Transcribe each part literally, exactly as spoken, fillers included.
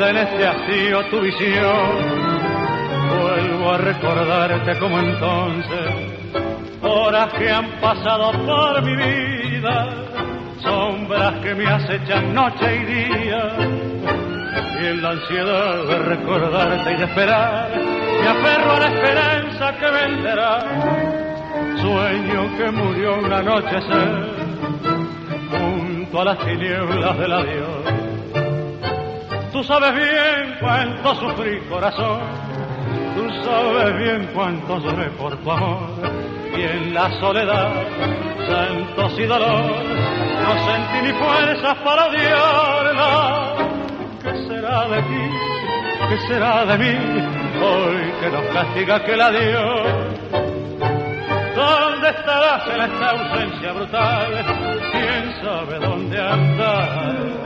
esconde en este hastío tu visión. Vuelvo a recordarte como entonces, horas que han pasado por mi vida, sombras que me acechan noche y día, y en la ansiedad de recordarte y de esperar, me aferro a la esperanza que vendrá, sueño que murió un anochecer, junto a las tinieblas del adiós. Tú sabes bien cuánto sufrí, corazón, tú sabes bien cuánto lloré por tu amor, y en la soledad, santos y dolor, no sentí ni fuerzas para odiarla. ¿Qué será de ti? ¿Qué será de mí? Hoy que nos castiga aquel adiós. ¿Dónde estarás en esta ausencia brutal? ¿Quién sabe dónde andar?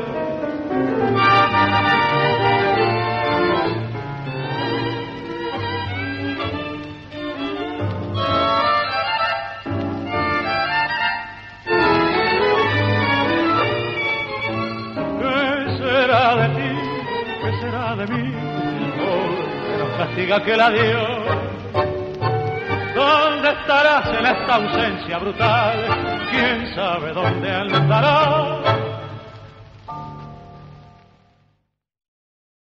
De ti, ¿qué será de mí? Hoy que nos castiga aquel adiós. ¿Dónde estarás en esta ausencia brutal? ¿Quién sabe dónde andará?